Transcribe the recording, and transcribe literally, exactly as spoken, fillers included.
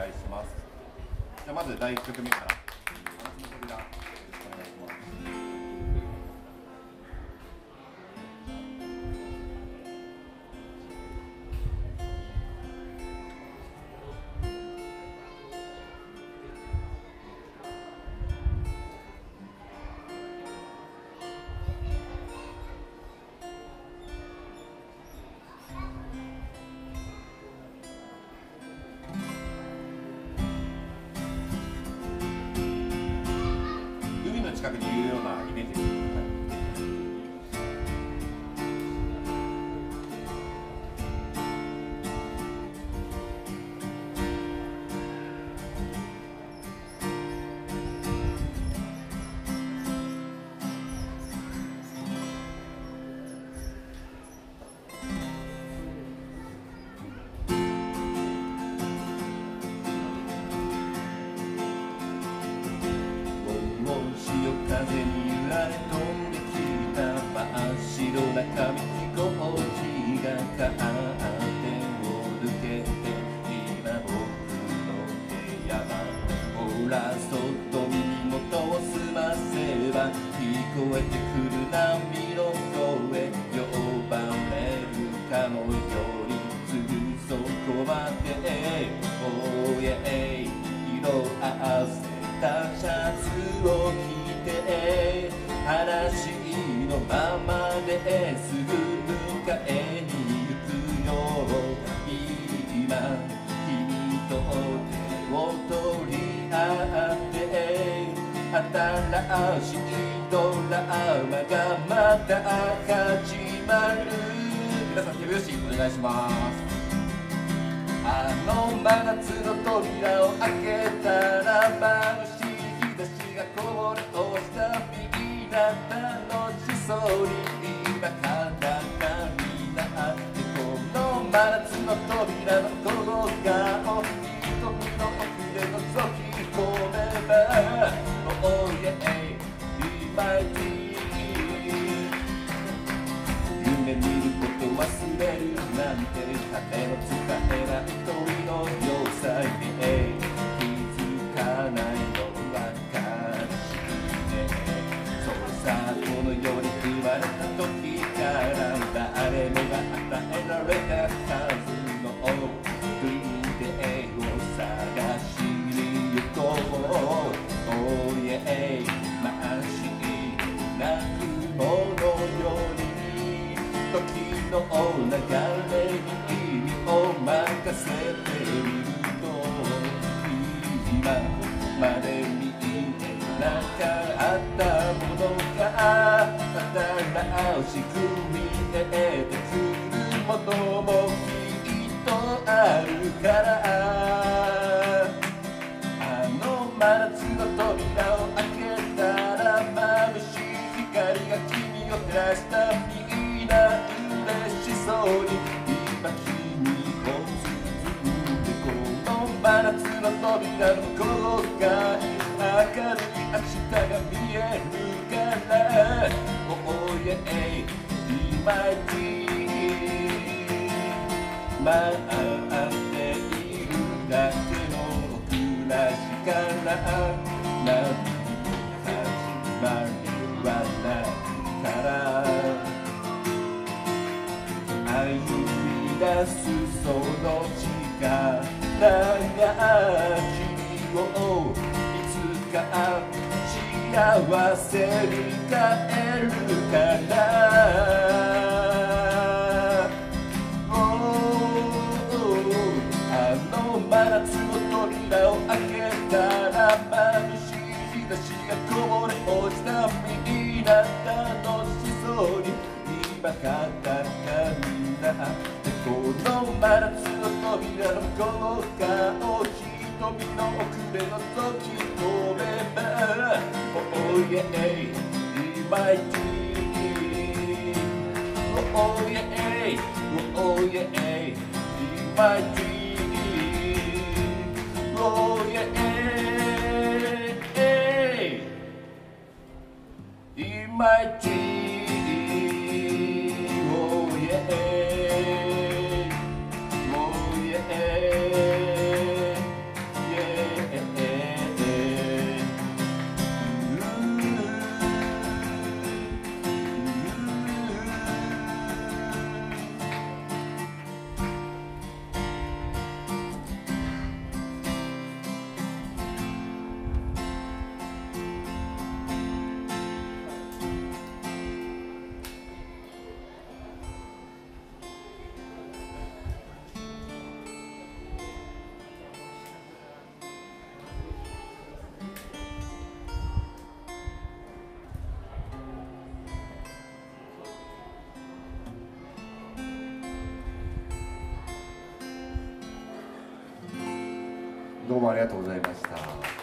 願いします。じゃあまずだいいっきょくめから「真夏の扉」よろしくお願いします。近くにいるようなイメージです。風に揺られ飛んできた真っ白な紙飛行機がカーテンを抜けて今僕の部屋はほらそっと耳元を澄ませば聞こえてくる波の声呼ばれるかのようにすぐそこまでおいえ色あせたシャツを着て話のままですぐ迎えに行くよ今君と手を取り合って新しいドラマがまた始まる。皆さん手拍子お願いします。あの真夏の扉を開けたら眩しい日差しがこぼれ落ちたみんな楽しそうに今からになってこの真夏の扉のこの顔瞳の奥で覗き込めば Oh yeah, be my tea 夢見ること忘れるなんて風の使えない鳥の要塞で気づかないのは悲しいね。そうさこの世に生まれた時から誰もが与えられたはずの運命を探しに行こう。Oh yeah 真っ白な雲のように時の流れに意味を任せてみると今まで見えなかったものが新しく見えてくるものもきっとあるからあの真夏の扉を開けたら眩しい光が君を照らしたみんな嬉しそうに今君を包んでこの真夏の扉の向こう側に明るい明日が見えるから Oh yeah, be my tea 待っているだけの暮らしから何も始まりはないから歩み出すその力が君をいつか幸せに変えるからあの真夏の扉を開けたら眩しい日差しがこぼれ落ちたみんな楽しそうに今からになってこの真夏の扉の向こう側を瞳の奥で覗き込めば Oh yeah, be my tea Oh yeah, oh yeah, be my tea Oh yeah, be my tea Oh yeah, oh yeah どうもありがとうございました。